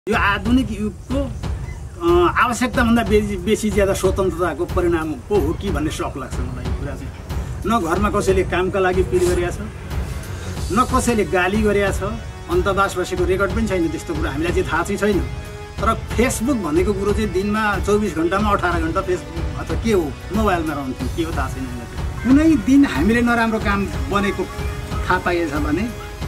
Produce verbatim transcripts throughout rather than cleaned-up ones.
यो आधुनिक युगको आवश्यकताभन्दा बेसी बेसी ज्यादा स्वतन्त्रताको परिणाम पो हो कि भन्ने शक लाग्छ मलाई। यो कुरा चाहिँ न घरमा कसैले कामका लागि पिर गरिरहेछ, न कसैले गाली गरिरहेछ, अन्तर्वास बसेको रेकर्ड पनि छैन। त्यस्तो कुरा हामीलाई चाहिँ थाहा चाहिँ छैन। तर फेसबुक भनेको कुरो चाहिँ दिनमा चौबिस घन्टामा अठार घन्टा फेसबुक अथवा के हो मोबाइलमा रहन्थ्यो, के हो थाहा छैन हामीलाई। कुनै दिन हामीले नराम्रो काम बनेको थाहा पाइएछ भने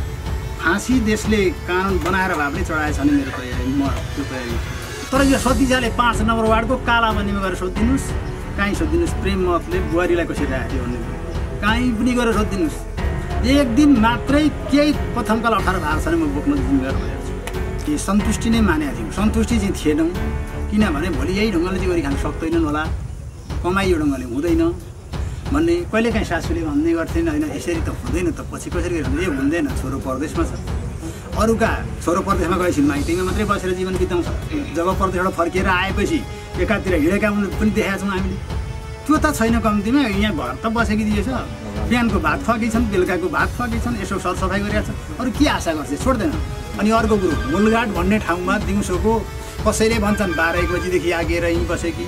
फाँसी देशले कानुन बनाएर भए पनि चढाएछ नि मेरो तयारी, म त्यो तयारी। तर यो सतीजाले पाँच नम्बर वार्डको कालाबन्दीमा गएर सोधिदिनुहोस्, कहीँ सोधिदिनुहोस् प्रेम मतले बुहारीलाई कसरी राख्यो भन्ने कहीँ पनि गएर सोधिदिनुहोस्। एक दिन मात्रै केही प्रथमकाल अठार भएको छ भने म बोक्न जिम्मेवार भएको छु। कि सन्तुष्टि नै मानेको थियौँ, सन्तुष्टि चाहिँ थिएनौँ। किनभने भोलि यही ढङ्गले चाहिँ गरी खान सक्दैनन् होला, कमाइ यो ढङ्गले हुँदैन भन्ने कहिलेकाहीँ सासूले भन्ने गर्थेन। होइन यसरी त हुँदैन त, पछि कसरी गर्नु, यो हुँदैन। छोरो परदेशमा छ, अरूका छोरो परदेशमा गएपछि माइतीमा मात्रै बसेर जीवन बिताउँछ। जब परदेशबाट फर्किएर आएपछि एकातिर हिँडेका पनि देखाएको छौँ हामीले। त्यो त छैन कम्तीमा। यहाँ घर त बसेकी दिएछ, बिहानको भात खुवाएकै छन्, बेलुकाको भात खुवाएकै छन्, यसो सरसफाइ गरिरहेको छ, अरू के आशा गर्छ, छोड्दैन। अनि अर्को कुरो मूलघाट भन्ने ठाउँमा दिउँसोको कसैले भन्छन् बाह्र एक बजीदेखि आगेर यहीँ बसेकी,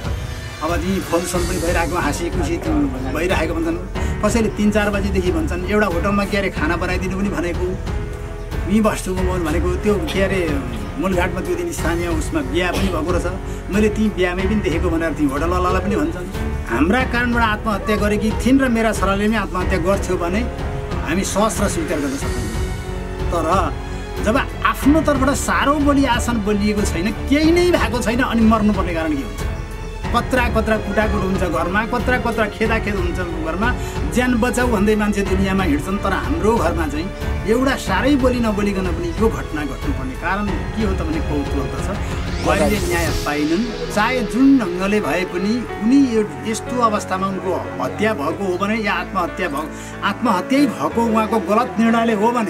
अब यहीँ फोनसोन पनि भइरहेको, हाँसी खुसी भइरहेको भन्छन्। कसैले तिन चार बजीदेखि भन्छन्। एउटा होटलमा के अरे खाना बनाइदिनु पनि भनेको, यहीँ बस्छु म भनेको। त्यो के अरे मूलघाटमा त्यो दिन स्थानीय उसमा बिहा पनि भएको रहेछ, मैले ती बिहामै पनि देखेको भनेर ती होटलवालालाई पनि भन्छन्। हाम्रा कारणबाट आत्महत्या गरेकी थिइन् र मेरा छोराले पनि आत्महत्या गर्थ्यो भने हामी सहस्र स्वीकार गर्न सक्दैनौँ। तर जब आफ्नो तर्फबाट साह्रो बोली आसन बोलिएको छैन, केही नै भएको छैन, अनि मर्नुपर्ने कारण के हुन्छ? कत्रा कत्रा कुटाकुट हुन्छ घरमा, कत्रा कत्रा खेदाखेद हुन्छ घरमा, ज्यान बचाउ भन्दै मान्छे दुनियाँमा हिँड्छन्। तर हाम्रो घरमा चाहिँ एउटा साह्रै बोली नबोलिकन पनि यो घटना घट्नुपर्ने कारण के हो त भने कौतूहल छ। बुहारीले न्याय पाइनन्, चाहे जुन ढङ्गले भए पनि। उनी यस्तो अवस्थामा उनको हत्या भएको हो भने या आत्महत्या भएको आत्महत्यै भएको उहाँको गलत निर्णयले हो भने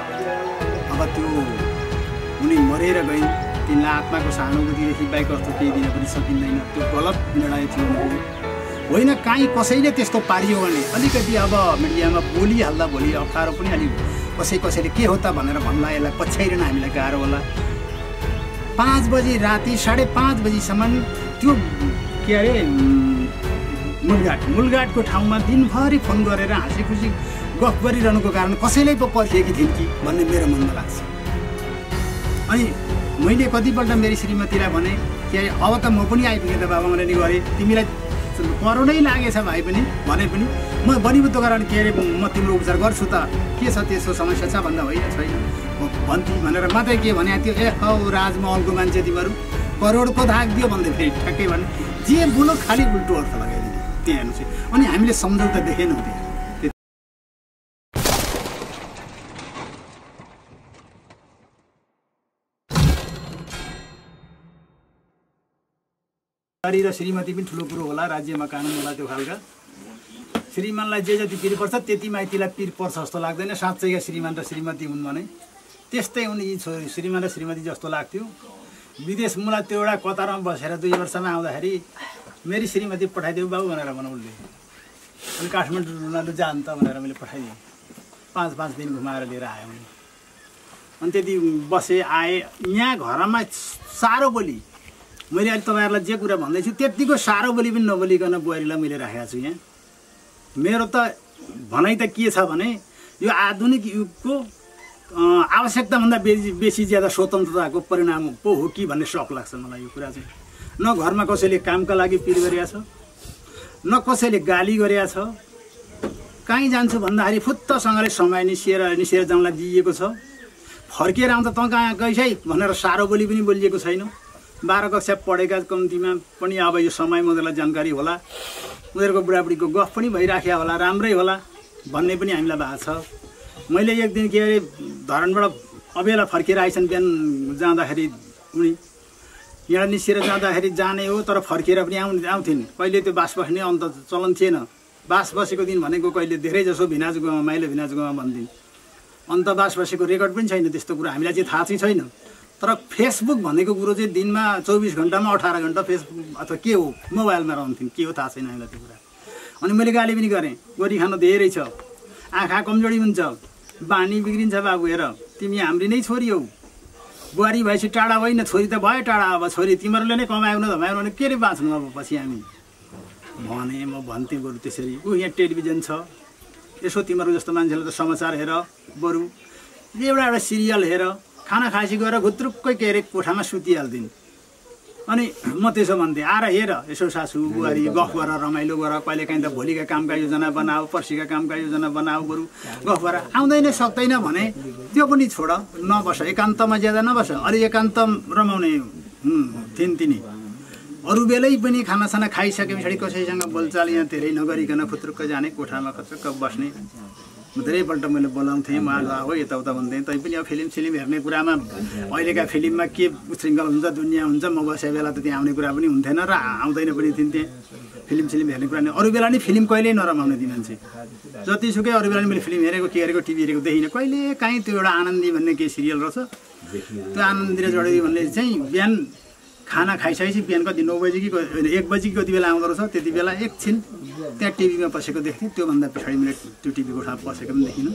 अब त्यो उनी मरेर गइन्, तिनलाई आत्माको सहानुभूतिदेखि बाहेक अर्थो केही दिन पनि सकिँदैन। त्यो गलत निर्णय थियो उनको होइन। काहीँ कसैले त्यस्तो पारियो भने अलिकति अब मिडियामा बोलिहाल्दा भोलि अप्ठ्यारो पनि अलिक कसै कसैले के हो त भनेर भन्ला, यसलाई पछ्याइरहन हामीलाई गाह्रो होला। पाँच बजी राति साढे पाँच बजीसम्म त्यो के अरे मूलघाट मूलघाटको ठाउँमा दिनभरि फोन गरेर हाँसी खुसी गफ गरिरहनुको कारण कसैलाई पो पर्खिएकी थिइन् कि भन्ने मेरो मनमा लाग्छ। अनि मैले कतिपल्ट मेरी श्रीमतीलाई भने कि अब त म पनि आइपुगेँ त बाबा, मैले नि गरेँ, तिमीलाई करोडै लागेछ भाइ पनि भने पनि म बनिबुद्धको कारण के अरे म तिम्रो उपचार गर्छु त, के छ त्यसको समस्या छ भन्दा होइन छैन भन्थे भनेर मात्रै के भने त्यो ए हौ राजमहलको मान्छे तिमीहरू करोडको धाक दियो भन्दै फेरि ठ्याक्कै भने जे बोलो खालि उल्टो अर्थ लगाइदिने त्यही हेर्नु चाहिँ। अनि हामीले सम्झौता देखेनौँ त्यहाँ। र श्रीमती पनि ठुलो कुरो होला, राज्यमा कानुन होला त्यो खालका। श्रीमानलाई जे जति पिर पर्छ त्यति माइतीलाई पिर पर्छ जस्तो लाग्दैन। साँच्चैका श्रीमान र श्रीमती हुन् भने त्यस्तै हुन् यी छोरी श्रीमान र श्रीमती जस्तो लाग्थ्यो। विदेश मलाई त्यो एउटा कतारमा बसेर दुई वर्षमा आउँदाखेरि मेरी श्रीमती पठाइदेऊ बाबु भनेर भनौँ उसले। अनि काठमाडौँ उनीहरू जान त भनेर मैले पठाइदिएँ। पाँच पाँच दिन घुमाएर लिएर आएँ मैले। अनि त्यति बसेँ आएँ। यहाँ घरमा साह्रो बोली मैले अहिले तपाईँहरूलाई जे कुरा भन्दैछु त्यतिको साह्रो बोली पनि नबोलिकन बुहारीलाई मैले राखेको छु यहाँ। मेरो त भनाइ त के छ भने यो आधुनिक युगको आवश्यकताभन्दा बेसी बेसी ज्यादा स्वतन्त्रताको परिणाम पो हो कि भन्ने शक लाग्छ मलाई। यो कुरा चाहिँ न घरमा कसैले कामका लागि पिर गरिरहेछ, न कसैले गाली गरिरहेछ। कहीँ जान्छु भन्दाखेरि फुत्तसँगले समय निस्किएर निस्किएर जाउँलाई दिइएको छ। फर्किएर आउँदा त कहाँ गइसै भनेर साह्रो बोली पनि बोलिएको छैन। बाह्र कक्षा पढेका कम्तीमा पनि अब यो समय उनीहरूलाई जानकारी होला, उनीहरूको बुढाबुढीको गफ पनि भइराख्या होला, राम्रै होला भन्ने पनि हामीलाई भएको छ। मैले एक दिन के अरे धरानबाट अबेला फर्केर आइछन्, बिहान जाँदाखेरि उनी यहाँ निस्किएर जाँदाखेरि जाने हो तर फर्केर पनि आउ आउँथिन्। कहिले त्यो बास बस्ने अन्त चलन थिएन। बास बसेको दिन भनेको कहिले धेरै जसो भिनाज गाउँमा माइलो भिनाज गाउँमा भन्दिन्। अन्त बास बसेको रेकर्ड पनि छैन। त्यस्तो कुरा हामीलाई चाहिँ थाहा चाहिँ छैन। तर फेसबुक भनेको कुरो चाहिँ दिनमा चौबिस घन्टामा अठार घन्टा फेसबुक अथवा के हो मोबाइलमा रहन्थ्यौँ, के हो थाहा छैन हामीलाई त्यो कुरा। अनि मैले गाली पनि गरेँ, गोरी खानु धेरै छ, आँखा कमजोरी हुन्छ, बानी बिग्रिन्छ बाबु, हेर तिमी हाम्री नै छोरी हौ, बुहारी भएपछि टाढा होइन, छोरी त भयो टाढा, अब छोरी तिमीहरूले नै कमायो न धमायो भने के रे बाँच्नु अब पछि हामी भने म भन्थेँ बरु त्यसरी। ऊ यहाँ टेलिभिजन छ, यसो तिमीहरू जस्तो मान्छेले त समाचार हेर, बरु एउटा एउटा सिरियल हेर, खाना खाएपछि गएर घुत्रुक्कै के अरे कोठामा सुतिहाल्दिन्। अनि म त्यसो भन्थेँ, आएर हेर यसो सासू बुहारी गफ गर, रमाइलो गर, कहिलेकाहीँ त भोलिका कामका योजना बनाऊ, पर्सिका कामका योजना बनाऊ, बरु गफ गर। आउँदैन सक्दैन भने त्यो पनि छोड, नबस, एकान्तमा ज्यादा नबस। अलि एकान्त रमाउने थिइन् तिनी। अरू बेलै पनि खानासाना खाइसके पछाडि कसैसँग बोलचाल यहाँ धेरै नगरिकन खुत्रुक्क जाने, कोठामा खुत्रुक्क बस्ने। धेरैपल्ट मैले बोलाउँथेँ, म आज हो यताउता भन्थेँ। तै पनि अब फिल्म सिलिम हेर्ने कुरामा अहिलेका फिल्ममा के उच्छृङ्खल हुन्छ, दुनियाँ हुन्छ, म बसेको बेला त त्यहाँ आउने कुरा पनि हुन्थेन र आउँदैन पनि थिइन् त्यहाँ फिल्म सिलिम हेर्ने कुरा। नि अरू बेला नि फिल्म कहिल्यै नरमाउने ती मान्छे, जतिसुकै अरू बेला नि मैले फिल्म हेरेको के हेरेको टिभी हेरेको देखिनँ। कहिले काहीँ त्यो एउटा आनन्दी भन्ने केही सिरियल रहेछ, त्यो आनन्दी र जडेरी भन्ने चाहिँ बिहान खाना खाइसकेपछि बिहान कति नौ बजी कि एक बजी कति बेला आउँदो रहेछ, त्यति बेला एकछिन त्यहाँ टिभीमा पसेको देख्थेँ। त्योभन्दा पछाडि मैले त्यो टिभी कोठामा पसेको पनि देखिनँ।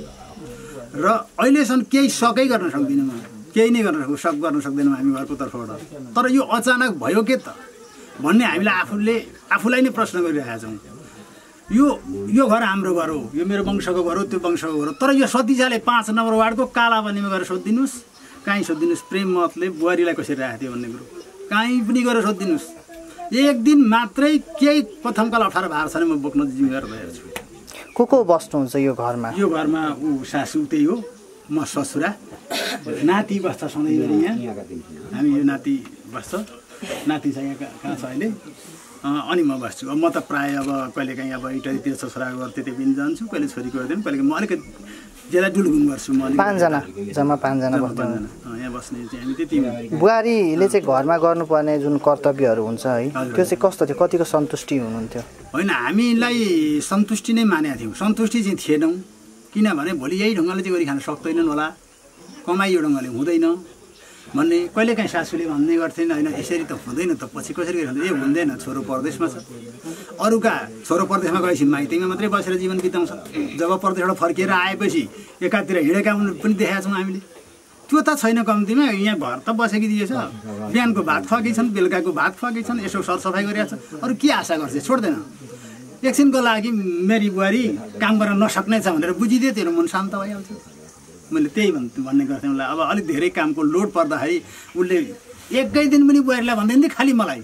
र अहिलेसम्म केही सकै गर्न सक्दिनँ म, केही नै गर्न सक्नु सक गर्न सक्दैनौँ हामी घरको तर्फबाट। तर यो अचानक भयो के त भन्ने हामीले आफूले आफूलाई नै प्रश्न गरिरहेका छौँ। यो यो घर हाम्रो घर हो, यो मेरो वंशको घर हो, त्यो वंशको घर हो। तर यो सतीजाले पाँच नम्बर वार्डको कालाबानीमा गएर सोधिदिनुहोस्, काहीँ सोधिदिनुहोस् प्रेम मतले बुहारीलाई कसरी राखेको थियो भन्ने कुरो काहीँ पनि गएर सोधिदिनुहोस्। एक दिन मात्रै केही प्रथमकाल अठार भार छ भने म बोक्न जिम्मेवार भएर छु। को को बस्नुहुन्छ यो घरमा? यो घरमा ऊ सासू त्यही हो, म ससुरा, नाति बस्छ सधैँभरि यहाँ। हामी यो नाति बस्छ, नाति छ यहाँ कहाँ छ अहिले, अनि म बस्छु। अब म त प्रायः अब कहिलेकाहीँ अब इटरीतिर ससुराको घर त्यति पनि जान्छु, कहिले छोरीको गर्दैन, कहिले म अलिकति ज्यादा डुलघुम गर्छु। म पाँचजना, जम्मा पाँचजना बस्नु यहाँ बस्ने चाहिँ हामी त्यति। बुहारीले चाहिँ घरमा गर्नुपर्ने जुन कर्तव्यहरू हुन्छ है, त्यो चाहिँ कस्तो थियो, कतिको सन्तुष्टि हुनुहुन्थ्यो? होइन, हामीलाई सन्तुष्टि नै मानेका थियौँ, सन्तुष्टि चाहिँ थिएनौँ। किनभने भोलि यही ढङ्गले चाहिँ गरी खान सक्दैनन् होला, कमाइ यो ढङ्गले हुँदैन भन्ने कहिलेकाहीँ सासूले भन्ने गर्थेन। होइन यसरी त हुँदैन त, पछि कसरी खान्छ, ए हुँदैन, छोरो परदेशमा छ। अरूका छोरो परदेशमा गएपछि माइतीमा मात्रै बसेर जीवन बिताउँछ। जब परदेशबाट फर्किएर आएपछि एकातिर हिँडेका पनि देखाएको छौँ हामीले। त्यो त छैन कम्तीमा, यहाँ घर त बसेकी दिएछ, बिहानको भात खुवाएकै छन्, बेलुकाको भात खुवाएकै छन्, यसो सरसफाइ गरिरहेको छ। अरू के आशा गर्छ, छोड्दैन। एकछिनको लागि मेरी बुहारी काम गर्न नसक्ने छ भनेर बुझिदियो, तेरो मन शान्त भइहाल्छ। मैले त्यही भन् भन्ने गर्थेँ उसलाई। अब अलिक धेरै कामको लोड पर्दाखेरि उसले एकै दिन पनि बुहारीलाई भन्दैन थियो, खालि मलाई।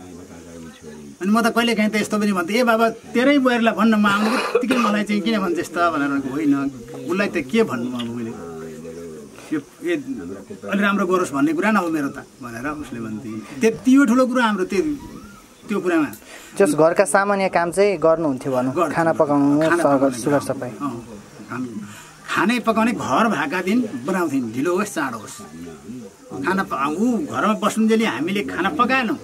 अनि म त कहिलेकाहीँ त यस्तो पनि भन्थेँ, ए बाबा तेरै बुहारीलाई भन्न, म आउनु बित्तिकै मलाई चाहिँ किन भन्छ यस्तो भनेर। होइन, उसलाई त के भन्नु अब मैले, यो ए अलि राम्रो गरोस् भन्ने कुरा न हो मेरो त भनेर उसले भन्थ्यो। त्यति यो ठुलो कुरा हाम्रो त्यो त्यो कुरामा। जस घरका सामान्य काम चाहिँ गर्नुहुन्थ्यो भनौँ, खाना पकाउनु, सुगर सफाइ, खानै पकाउने घर भएका दिन बनाउँथ्यौँ, ढिलो होस् चाँडो होस् खाना। ऊ घरमा बस्नुजेली हामीले खाना पकाएनौँ,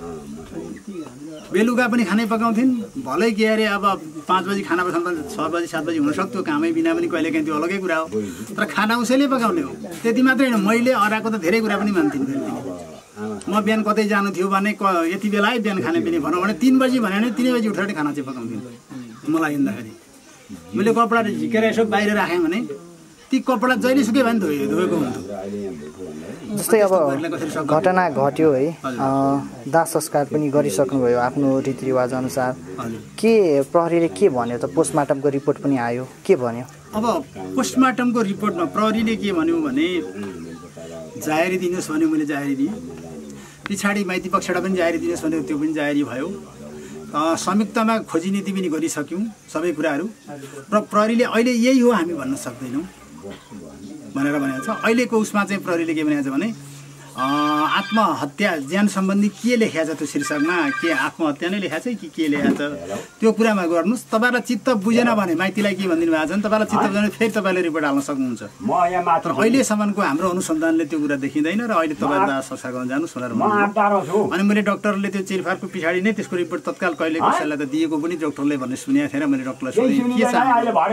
बेलुका पनि खानै पकाउँथ्यौँ। भलै के अरे अब पाँच बजी खाना पकाउनु पर्छ, छ बजी सात बजी हुनसक्थ्यो, कामै बिना पनि कहिलेकाहीँ त्यो अलग्गै कुरा हो। तर खाना उसैले पकाउने हो, त्यति मात्रै होइन। मैले अराएको त धेरै कुरा पनि मान्थिनँ। म बिहान कतै जानु थियो भने क यति बेला है बिहान खाने पनि भनौँ भने तिन बजी भने तिन बजी उठेर खाना चाहिँ पकाउँथ्यौँ। मलाई हिँड्दाखेरि मैले कपडा झिकेर यसो बाहिर राखेँ भने ती कपडा जहिले सुकै भए पनि धोए धोएको हुन्थ्यो। जस्तै अब घटना घट्यो है, दाह संस्कार पनि गरिसक्नुभयो आफ्नो रीतिरिवाज अनुसार, के प्रहरीले के भन्यो त? पोस्टमार्टमको रिपोर्ट पनि आयो, के भन्यो? अब पोस्टमार्टमको रिपोर्टमा प्रहरीले के भन्यो भने जाहेरी दिनुहोस् भन्यो, मैले जाहेरी दिएँ। पछाडि माइती पक्षबाट पनि जाहेरी दिनुहोस् भन्यो, त्यो पनि जाहेरी भयो। संयुक्तमा खोजी नीति पनि गरिसक्यौँ सबै कुराहरू। र प्रहरीले अहिले यही हो हामी भन्न सक्दैनौँ भनेर भनेको छ। अहिलेको उसमा चाहिँ प्रहरीले के भनेको छ भने आत्महत्या ज्यान सम्बन्धी के लेखेको छ त्यो शीर्षकमा, के आत्महत्या नै लेखाएको छ कि के लेखाएको छ त्यो कुरामा गर्नुहोस्। तपाईँलाई चित्त बुझेन भने माइतीलाई के भनिदिनु भएको छ भने तपाईँलाई चित्त बुझेन फेरि तपाईँले रिपोर्ट हाल्न सक्नुहुन्छ। तर अहिलेसम्मको हाम्रो अनुसन्धानले त्यो कुरा देखिँदैन र अहिले तपाईँ दाह संस्कार गर्न जानुहोस् भनेर भन्नु। अनि मैले डक्टरले त्यो चिरफारको पछाडि नै त्यसको रिपोर्ट तत्काल कहिले कसैलाई त दिएको पनि डक्टरले भन्ने सुनेको थिएन। मैले डक्टरलाई सोधेँ के छ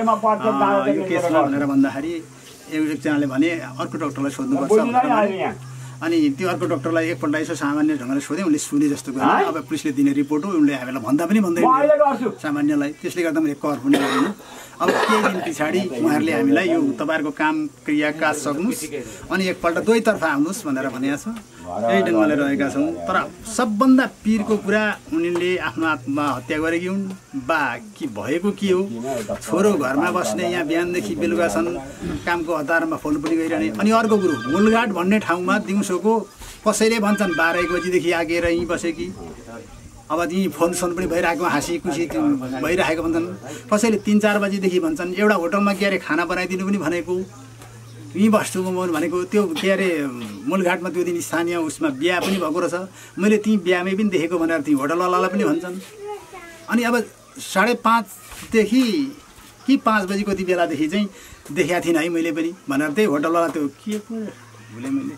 यो के छ भनेर भन्दाखेरि एकजनाले भने अर्को डक्टरलाई सोध्नुपर्छ। अनि त्यो अर्को डक्टरलाई एकपल्ट यसो सामान्य ढङ्गले सोधेँ, उनले सुने जस्तो गरेँ। अब पुलिसले दिने रिपोर्ट हो, उनले हामीलाई भन्दा पनि भन्दैन सामान्यलाई, त्यसले गर्दा मैले कर पनि गर्दिनँ। अब केही दिन पछाडि उहाँहरूले हामीलाई यो तपाईँहरूको काम क्रिया काज सक्नुहोस् अनि एकपल्ट दुवैतर्फ आउनुहोस् भनेर भनेको छ। यही ढङ्गले रहेका छौँ। तर सबभन्दा पिरको कुरा उनीले आफ्नो आत्महत्या गरेकी हुन् बा कि भएको के हो, छोरो घरमा बस्ने यहाँ बिहानदेखि बेलुकासम्म कामको हतारमा फोन पनि गरिरहने। अनि अर्को कुरो मूलघाट भन्ने ठाउँमा दिउँसोको कसैले भन्छन् बाह्र एक बजीदेखि आगेर यहीँ बसे कि अब त्यहीँ फोन सोन पनि भइरहेको हाँसी खुसी भइरहेको भन्छन्। कसैले तिन चार बजीदेखि भन्छन् एउटा होटलमा के अरे खाना बनाइदिनु पनि भनेको, यहीँ बस्छु म भनेको। त्यो के अरे मूलघाटमा त्यो दिन स्थानीय उसमा बिहा पनि भएको रहेछ, मैले त्यहीँ बिहामै पनि देखेको भनेर त्यहीँ होटलवालालाई पनि भन्छन्। अनि अब साढे पाँचदेखि कि पाँच बजी कति बेलादेखि चाहिँ देखाएको थिइनँ है मैले पनि भनेर त्यही होटलवाला त्यो के पो भुलेँ मैले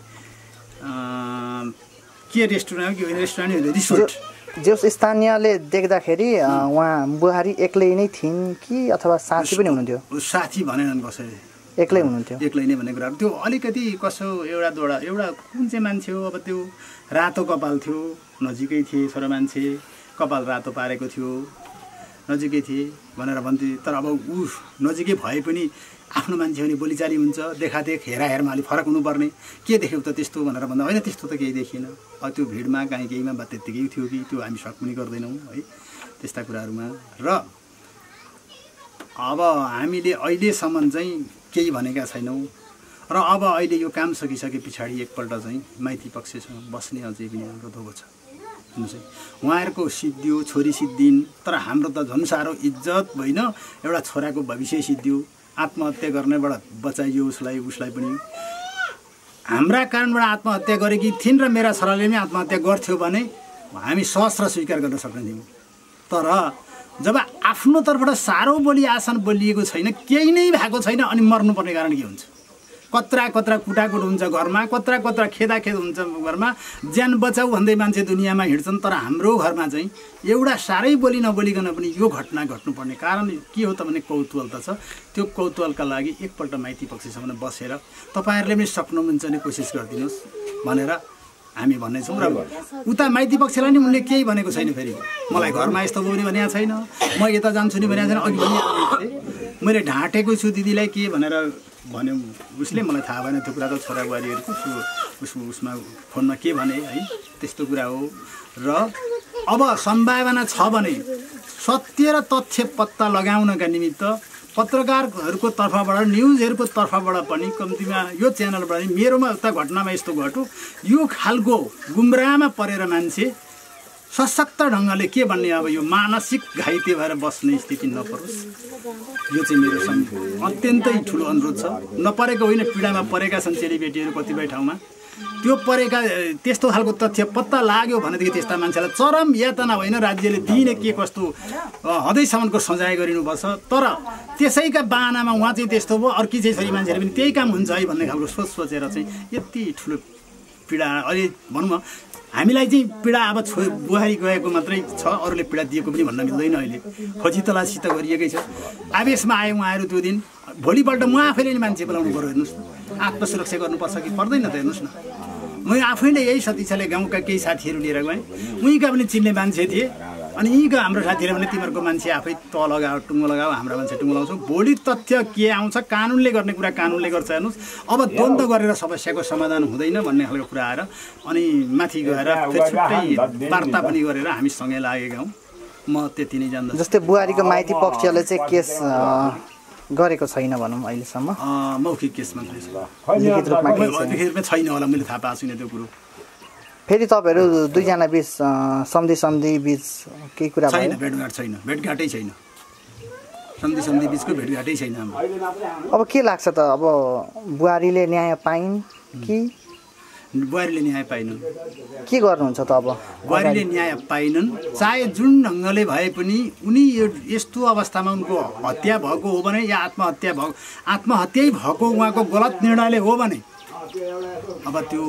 के रेस्टुरेन्ट कि रेस्टुरेन्ट होइन रिसोर्ट जस स्थानीयले देख्दाखेरि उहाँ बुहारी एक्लै नै थिइन् कि अथवा साथी पनि हुनुहुन्थ्यो? साथी भनेनन्, कसैले एक्लै हुनुहुन्थ्यो। एक्लै नै भन्ने कुराहरू त्यो अलिकति कसो एउटा दुईवटा एउटा कुन चाहिँ मान्छे हो, अब त्यो रातो कपाल थियो, नजिकै थिए, छोरा मान्छे कपाल रातो पारेको थियो, नजिकै थिए भनेर भन्थे। तर अब ऊ नजिकै भए पनि आफ्नो मान्छे भने बोलीचाली हुन्छ, देखादेख हेरा हेरमा अलिक फरक हुनुपर्ने। के देख्यौ त त्यस्तो भनेर भन्दा होइन त्यस्तो त केही देखिएन, अब त्यो भिडमा काहीँ केहीमा बा त्यत्तिकै थियो कि त्यो हामी सक पनि गर्दैनौँ है त्यस्ता कुराहरूमा। र अब हामीले अहिलेसम्म चाहिँ केही भनेका छैनौँ। र अब अहिले यो काम सकिसके पछाडि एकपल्ट चाहिँ माइती पक्षसँग बस्ने अझै पनि अनुरोध भएको छ। हेर्नुहोस् है, उहाँहरूको सिद्धियो, छोरी सिद्धिन्, तर हाम्रो त झन् साह्रो इज्जत होइन, एउटा छोराको भविष्य सिद्धियो, आत्महत्या गर्नेबाट बचाइयो उसलाई उसलाई पनि। हाम्रा कारणबाट आत्महत्या गरेकी थिइन् र मेरा छोराले पनि आत्महत्या गर्थ्यो भने हामी सहस्र स्वीकार गर्न सक्दैनौँ। तर जब आफ्नो तर्फबाट साह्रो बोली आसन बोलिएको छैन, केही नै भएको छैन, अनि मर्नुपर्ने कारण के हुन्छ? कत्रा कत्रा कुटाकुट हुन्छ घरमा, कत्रा कत्रा खेदाखेद हुन्छ घरमा, ज्यान बचाऊ भन्दै मान्छे दुनियाँमा हिँड्छन्। तर हाम्रो घरमा चाहिँ एउटा साह्रै बोली नबोलिकन पनि यो घटना घट्नुपर्ने कारण के हो त भने कौतूहल त छ। त्यो कौतूहलका लागि एकपल्ट माइती पक्षसँग बसेर तपाईँहरूले पनि सक्नुहुन्छ भने कोसिस गरिदिनुहोस् भनेर हामी भन्नेछौँ। र उता माइती पक्षलाई नि उनले केही भनेको छैन, फेरि मलाई घरमा यस्तो बोल्ने भनेको छैन, म यता जान्छु नि भनेको छैन। अघि पनि मैले ढाँटेको छु दिदीलाई के भनेर भन्यो उसले, मलाई थाहा भएन त्यो कुरा त छोरा बुहारीहरूको उस उसमा फोनमा के भने है त्यस्तो कुरा हो। र अब सम्भावना छ भने सत्य र तथ्य पत्ता लगाउनका निमित्त पत्रकारहरूको तर्फबाट, न्युजहरूको तर्फबाट पनि, कम्तीमा यो च्यानलबाट मेरोमा उता घटनामा यस्तो घट्यो, यो खालको गुमराहमा परेर मान्छे सशक्त ढङ्गले के भन्ने अब यो मानसिक घाइते भएर बस्ने स्थिति नपरोस्, यो चाहिँ मेरो अत्यन्तै ठुलो अनुरोध छ। नपरेको होइन, पीडामा परेका छन् चेलीबेटीहरू कतिपय ठाउँमा, त्यो परेका त्यस्तो खालको तथ्य पत्ता लाग्यो भनेदेखि त्यस्ता मान्छेलाई चरम यातना होइन राज्यले दिने के कस्तो हदैसम्मको सजाय गरिनुपर्छ। तर त्यसैका बाहनामा उहाँ चाहिँ त्यस्तो भयो, अर्की चाहिँ छोरी मान्छेले पनि त्यही काम हुन्छ है भन्ने खालको सोच सोचेर चाहिँ यति ठुलो पीडा अहिले भनौँ न हामीलाई चाहिँ पीडा अब छो बुहारी गएको मात्रै छ, अरूले पीडा दिएको पनि भन्न मिल्दैन। अहिले खोजी तलासी त गरिएकै छ। आवेशमा आयो उहाँहरू त्यो दिन, भोलिपल्ट म आफैले नि मान्छे बोलाउनु पऱ्यो। हेर्नुहोस् न, आत्मसुरक्षा गर्नुपर्छ कि पर्दैन त? हेर्नुहोस् न, म आफैले यही सतीशाले गाउँका केही साथीहरू लिएर गएँ, उहीँका पनि चिन्ने मान्छे थिए। अनि यहीँका हाम्रो साथीहरू भने तिमीहरूको मान्छे आफै तल लगाओ, टुङ्गो लगाओ, हाम्रो मान्छे टुङ्गो लगाउँछौँ। भोलि तथ्य के आउँछ, कानुनले गर्ने कुरा कानुनले गर्छ। हेर्नुहोस्, अब द्वन्द्व गरेर समस्याको समाधान हुँदैन भन्ने खालको कुरा आएर अनि माथि गएर फेरि छुट्टै वार्ता पनि गरेर हामी सँगै लागेका हौँ। म त्यति नै जान्दछु। जस्तै बुहारीको माइती पक्षले चाहिँ केस गरेको छैन भनौँ अहिलेसम्म, मौखिक केस मात्रै छ, लिखित रूपमा लिखित रूपमा छैन होला, मैले थाहा पाएको छुइनँ त्यो कुरो। फेरि तपाईँहरू दुईजना बिच सम्धि सम्धि बिच केही कुरा छैन? भेटघाट छैन, भेटघाटै छैन, सम्धि सम्धि बिचको भेटघाटै छैन हाम्रो। अब के लाग्छ त, अब बुहारीले न्याय पाइन् कि बुहारीले न्याय पाइनन्? के गर्नुहुन्छ त अब? बुहारीले न्याय पाइनन्, चाहे जुन ढङ्गले भए पनि उनी यो यस्तो अवस्थामा उनको हत्या भएको हो भने या आत्महत्या भएको आत्महत्यै भएको उहाँको गलत निर्णयले हो भने अब त्यो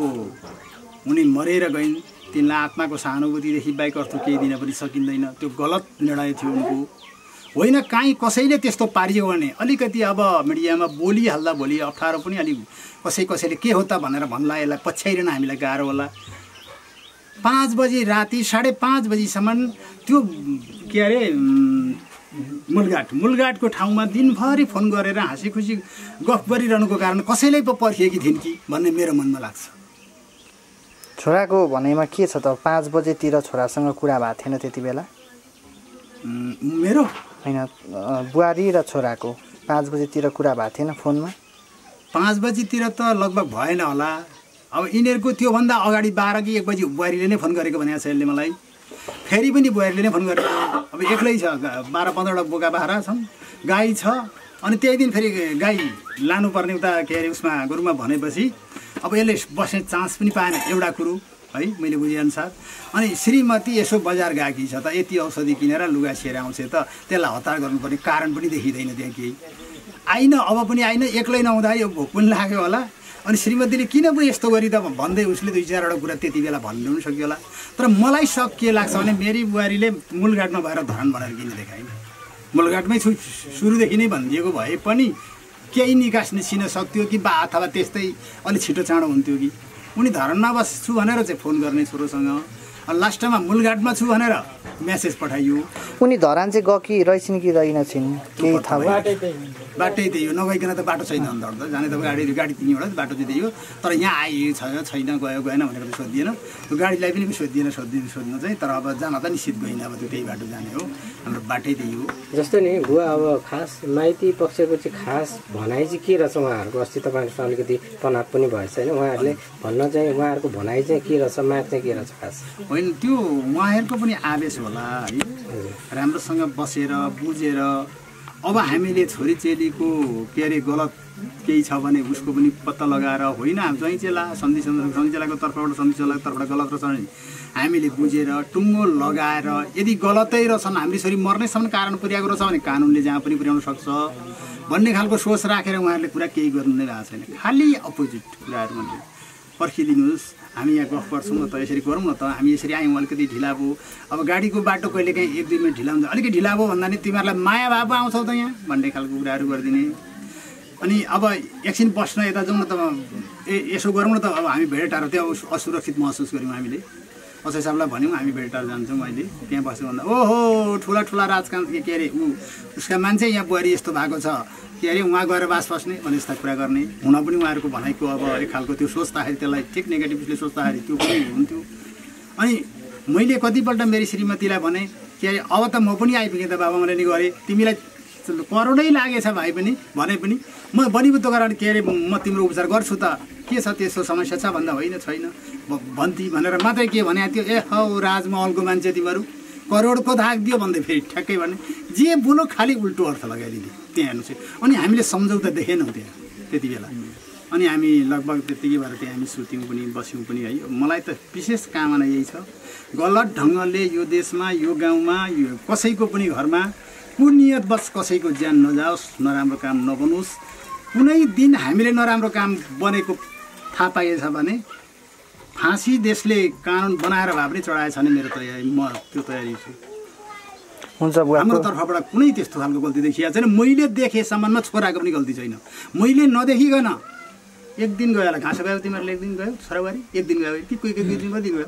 उनी मरेर गइन्, तिनलाई आत्माको सहानुभूतिदेखि बाहेक अर्थ केही दिन पनि सकिँदैन। त्यो गलत निर्णय थियो उनको, होइन काहीँ कसैले त्यस्तो पारियो भने अलिकति अब मिडियामा बोलिहाल्दा भोलि अप्ठ्यारो पनि अलिक कसै कसैले के हो त भनेर भन्ला, यसलाई पछ्याइरहन हामीलाई गाह्रो होला। पाँच बजी राति साढे पाँच बजीसम्म त्यो के अरे मूलघाट मूलघाटको ठाउँमा दिनभरि फोन गरेर हाँसी खुसी गफ गरिरहनुको कारण कसैले पो पर्खिएकी थिइन् कि भन्ने मेरो मनमा लाग्छ। छोराको भनाइमा के छ त पाँच बजेतिर छोरासँग कुरा भएको थिएन त्यति बेला मेरो होइन बुहारी र छोराको पाँच बजेतिर कुरा भएको थिएन फोनमा पाँच बजीतिर त लगभग भएन होला अब यिनीहरूको त्योभन्दा अगाडि बाह्र कि एक बजी बुहारीले नै फोन गरेको भनेको छ यसले मलाई फेरि पनि बुहारीले नै फोन गरेको अब एक्लै छ बाह्र पन्ध्रवटा बोका बाह्र छन् गाई छ अनि त्यही दिन फेरि गाई लानुपर्ने उता के अरे उसमा गुरुमा भनेपछि अब यसले बस्ने चान्स पनि पाएन एउटा कुरो है मैले बुझेअनुसार अनि श्रीमती यसो बजार गएकी छ त यति औषधि किनेर लुगा सिएर आउँछ त त्यसलाई हतार गर्नुपर्ने कारण पनि देखिँदैन त्यहाँ केही आइन अब पनि आइन एक्लै नहुँदा यो भोक पनि लाग्यो होला अनि श्रीमतीले किन पो यस्तो गरी त भन्दै उसले दुई चारवटा कुरा त्यति बेला भन्नु पनि सक्यो होला तर मलाई सक के लाग्छ भने मेरी बुहारीले मूलघाटमा भएर धरान बनाएर किन देखाइन मूलघाटमै छु सुरुदेखि नै भनिदिएको भए पनि केही निकास निस्किन सक्थ्यो कि बा अथवा त्यस्तै अलिक छिटो चाँडो हुन्थ्यो कि उनी धरानमा बस्छु भनेर चाहिँ फोन गर्ने छोरोसँग लास्टमा मूलघाटमा छु भनेर मेसेज पठाइयो उनी धरान चाहिँ गएकी रहेछन् कि रहेनछन् केही थाहा बाटै त्यही हो नगइकन त बाटो छैन अन्त त जाने त गाडी गाडी तिनीवटा बाटो चाहिँ त्यही हो तर यहाँ आयो छ छैन गयो गएन भनेर त सोधिएन त्यो गाडीलाई पनि सोधिएन सोधिदिनु सोध्नु चाहिँ तर अब जान त निश्चित गएन अब त्यो त्यही बाटो जाने हो हाम्रो बाटै त्यही हो जस्तो नि बुवा अब खास माइती पक्षको चाहिँ खास भनाइ चाहिँ के रहेछ उहाँहरूको अस्ति तपाईँहरूसँग अलिकति तनाव पनि भएछ होइन उहाँहरूले भन्न चाहिँ उहाँहरूको भनाइ चाहिँ के रहेछ माग चाहिँ के रहेछ खास होइन त्यो उहाँहरूको पनि आवेश होला है राम्रोसँग बसेर बुझेर अब हामीले छोरी चेलीको के अरे गलत केही छ भने उसको पनि पत्ता लगाएर होइन ज्वाइँ चेला सन्धि सन्धि चेलाको तर्फबाट सन्धि चेलाको तर्फबाट गलत रहेछ भने हामीले बुझेर टुङ्गो लगाएर यदि गलतै रहेछन् हाम्रो छोरी मर्नेसम्म कारण पुर्याएको रहेछ भने कानुनले जहाँ पनि पुर्याउन सक्छ भन्ने खालको सोच राखेर उहाँहरूले कुरा केही गर्नु नै भएको छैन खालि अपोजिट कुराहरू मात्रै पर्खिदिनुहोस् हामी यहाँ गफ गर्छौँ त यसरी गरौँ न त हामी यसरी आयौँ अलिकति ढिला भयो अब गाडीको बाटो कहिले काहीँ एक दुई मिनट ढिला हुन्छ अलिकति ढिला भयो भन्दा नि तिमीहरूलाई माया भाव आउँछौ त यहाँ भन्ने खालको कुराहरू गरिदिने अनि अब एकछिन बस्न यता जाउँ न त ए यसो गरौँ न त अब हामी भेडे टाढो त्यहाँ असुरक्षित महसुस गऱ्यौँ हामीले असै साहबलाई भन्यौँ हामी भेडे टाढो जान्छौँ अहिले त्यहाँ बस्यो भन्दा ओहो ठुला ठुला राजकान्त के अरे ऊ उसका मान्छे यहाँ बुहारी यस्तो भएको छ के अरे उहाँ गएर बास बस्ने भने यस्ता कुरा गर्ने हुन पनि उहाँहरूको भनाइको अब एक खालको त्यो सोच्दाखेरि त्यसलाई ठिक नेगेटिभले सोच्दाखेरि त्यो पनि हुन्थ्यो अनि मैले कतिपल्ट मेरी श्रीमतीलाई भने के अरे अब त म पनि आइपुगेँ त बाबा मैले नि गरेँ तिमीलाई करोडै लागेछ भाइ पनि भने पनि म बनिबुद्ध गरेर के अरे म तिम्रो उपचार गर्छु त के छ त्यस्तो समस्या छ भन्दा होइन छैन भन्ती भनेर मात्रै के भने त्यो ए हौ राजमहलको मान्छे तिमीहरू करोडको धाक दियो भन्दै फेरि ठ्याक्कै भने जे बोलो खालि उल्टो अर्थ लगाइदिने त्यहाँ हेर्नु चाहिँ अनि हामीले सम्झौता देखेनौँ त्यहाँ त्यति बेला अनि हामी लगभग त्यतिकै भएर त्यहाँ हामी सुत्यौँ पनि बस्यौँ पनि है मलाई त विशेष कामना यही छ गलत ढङ्गले यो देशमा यो गाउँमा यो कसैको पनि घरमा कुनियत बस कसैको ज्यान नजाओस् नराम्रो काम नबनोस् कुनै दिन हामीले नराम्रो काम बनेको थाहा पाइएछ भने फाँसी देशले कानुन बनाएर भए पनि चढाएछ भने मेरो तयारी म त्यो तयारी छु हुन्छ बुवा हाम्रो तर्फबाट कुनै त्यस्तो खालको गल्ती देखिएको छैन मैले देखेसम्ममा छोराको पनि गल्ती छैन मैले नदेखिकन एक दिन गयो होला घाँस गयो तिमीहरूले एक दिन गयो छोराबारी एक दिन गयो कि कोही कोही दुई दिन कति गयो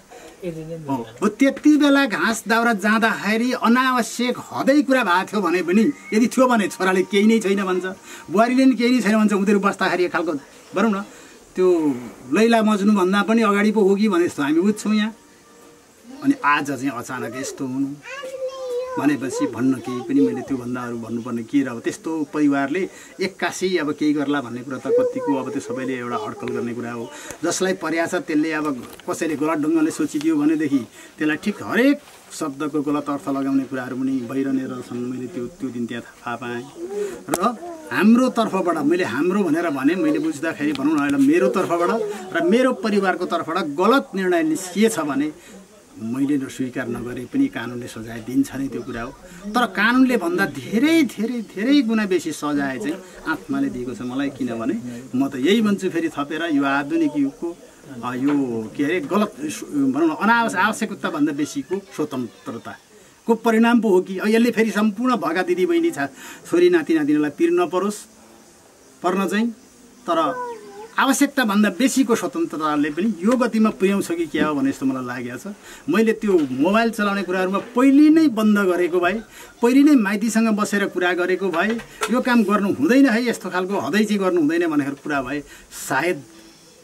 हो त्यति बेला घाँस दाउरा जाँदाखेरि अनावश्यक हदै कुरा भएको थियो भने पनि यदि थियो भने छोराले केही नै छैन भन्छ बुहारीले नि केही नै छैन भन्छ उनीहरू बस्दाखेरि एक खालको भनौँ न त्यो लैला मज्नु भन्दा पनि अगाडि पो हो कि भने जस्तो हामी बुझ्छौँ यहाँ अनि आज चाहिँ अचानक यस्तो हुनु भनेपछि भन्न केही पनि मैले त्योभन्दा अरू भन्नुपर्ने के र अब त्यस्तो परिवारले एक्कासी अब केही गर्ला भन्ने कुरा त कतिको अब त्यो सबैले एउटा अड्कल गर्ने कुरा हो जसलाई पर्या छ त्यसले अब कसैले गलत ढङ्गले सोचिदियो भनेदेखि त्यसलाई ठिक हरेक शब्दको गलत अर्थ लगाउने कुराहरू पनि भइरहने रहेछन् मैले त्यो त्यो दिन त्यहाँ थाहा पाएँ र हाम्रो तर्फबाट मैले हाम्रो भनेर भने मैले बुझ्दाखेरि भनौँ न अहिले मेरो तर्फबाट र मेरो परिवारको तर्फबाट गलत निर्णय निस्किएछ भने मैले स्वीकार नगरे पनि कानुनले सजाय दिन्छ नै त्यो कुरा हो तर कानुनले भन्दा धेरै धेरै धेरै गुणा बेसी सजाय चाहिँ आत्माले दिएको छ मलाई किनभने म त यही भन्छु फेरि थपेर यो आधुनिक युगको यो के अरे गलत भनौँ न अनावश्यक आवश्यकताभन्दा बेसीको स्वतन्त्रताको परिणाम पो हो कि यसले फेरि सम्पूर्ण भएका दिदी बहिनी छ छोरी नाति नातिनीलाई पिर नपरोस् पर्न चाहिँ तर आवश्यकताभन्दा बेसीको स्वतन्त्रताले पनि यो गतिमा पुर्याउँछ कि क्या हो भने जस्तो मलाई लागेको छ मैले त्यो मोबाइल चलाउने कुराहरूमा पहिले नै बन्द गरेको भए पहिले नै माइतीसँग बसेर कुरा गरेको भए यो काम गर्नु हुँदैन है यस्तो खालको हदै चाहिँ गर्नु हुँदैन भनेर कुरा भए सायद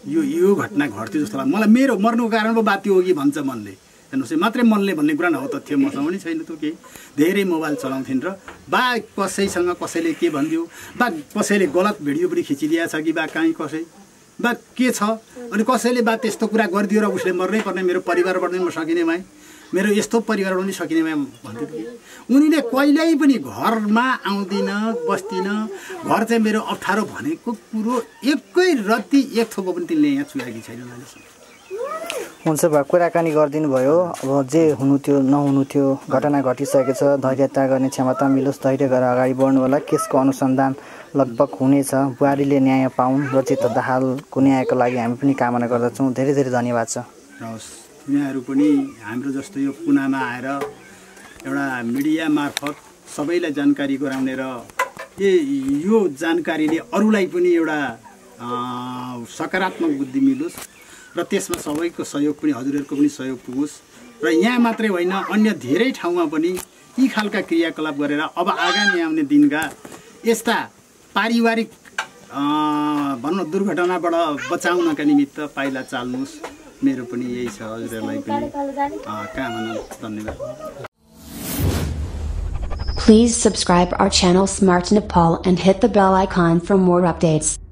यो यो घटना घट्थ्यो जस्तो लाग्छ मलाई। मेरो मर्नुको कारण पो बात हो कि भन्छ मनले, हेर्नुहोस् है, मात्रै मनले भन्ने कुरा नहो, तथ्य मसँग पनि छैन त केही। धेरै मोबाइल चलाउँथिन् र बा कसैसँग कसैले के भनिदियो, बा कसैले गलत भिडियो पनि खिचिदिएको छ कि बा कहीँ कसै बा के छ, अनि कसैले बा त्यस्तो कुरा गरिदियो र उसले मर्नै पर्ने, मेरो परिवारबाट नै म सकिने भएँ, मेरो यस्तो परिवारबाट पनि सकिने भएँ भन्थ्यो कि। उनीले कहिल्यै पनि घरमा आउँदिन बस्दिन, घर चाहिँ मेरो अप्ठ्यारो भनेको कुरो एकै रत्ती एक थोपो पनि तिनले यहाँ छुएकी छैन। हुन्छ भयो, कुराकानी गरिदिनु भयो। अब जे हुनु थियो नहुनु थियो घटना घटिसकेको छ, धैर्यता गर्ने क्षमता मिलोस्, धैर्य गरेर अगाडि बढ्नु होला। केसको अनुसन्धान लगभग हुनेछ, बुहारीले न्याय पाउन्, रचित दाहालको न्यायको लागि हामी पनि कामना गर्दछौँ। धेरै धेरै धन्यवाद छ। हवस्, यहाँहरू पनि हाम्रो जस्तो यो कुनामा आएर एउटा मिडिया मार्फत सबैलाई जानकारी गराउने र यो जानकारीले अरूलाई पनि एउटा सकारात्मक बुद्धि मिलोस् र त्यसमा सबैको सहयोग पनि, हजुरहरूको पनि सहयोग पुगोस् र यहाँ मात्रै होइन अन्य धेरै ठाउँमा पनि यी खालका क्रियाकलाप गरेर अब आगामी आउने दिनका यस्ता पारिवारिक भनौँ दुर्घटनाबाट बचाउनका निमित्त पाइला चाल्नुहोस्। मेरो पनि यही छ, हजुरहरूलाई पनि कामना। धन्यवाद। Please subscribe our channel Smart Nepal and hit the bell icon for more updates.